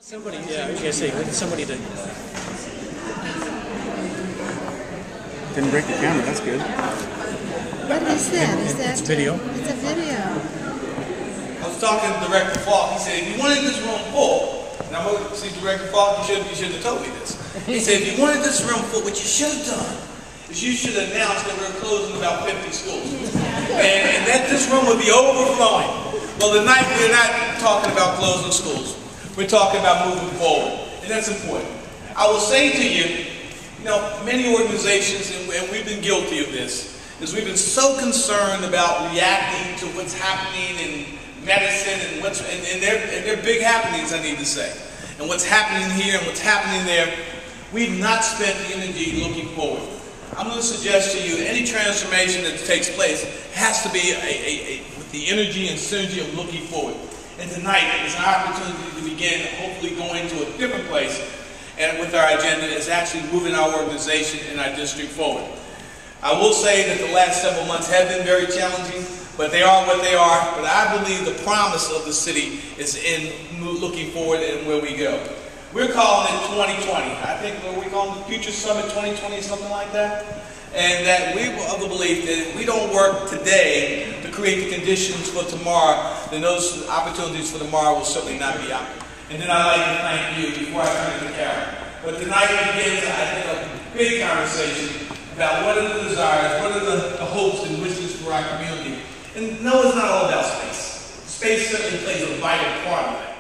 Somebody, yeah, I was gonna say, with somebody to. Didn't break the camera, that's good. What is that? It's video. It's a video. I was talking to Director Falk. He said, if you wanted this room full, and I'm going to see Director Falk, you should have told me this. He said, if you wanted this room full, what you should have done is you should have announced that we're closing about 50 schools. And that this room would be overflowing. Well, tonight we're not talking about closing schools. We're talking about moving forward, and that's important. I will say to you, many organizations, and we've been guilty of this, is we've been so concerned about reacting to what's happening in medicine and their big happenings, I need to say, and what's happening here and what's happening there. We've not spent the energy looking forward. I'm going to suggest to you, any transformation that takes place has to be with the energy and synergy of looking forward. And tonight is an opportunity to begin hopefully going to a different place and with our agenda is actually moving our organization and our district forward. I will say that the last several months have been very challenging, but they are what they are. But I believe the promise of the city is in looking forward and where we go. We're calling it 2020. I think we call it the Future Summit 2020, something like that. And that we are of the belief that if we don't work today to create the conditions for tomorrow, then those opportunities for tomorrow will certainly not be out. And then I'd like to thank you before I turn to Karen. But tonight begins, I think, a big conversation about what are the desires, what are the hopes and wishes for our community. And no, it's not all about space. Space certainly plays a vital part of that.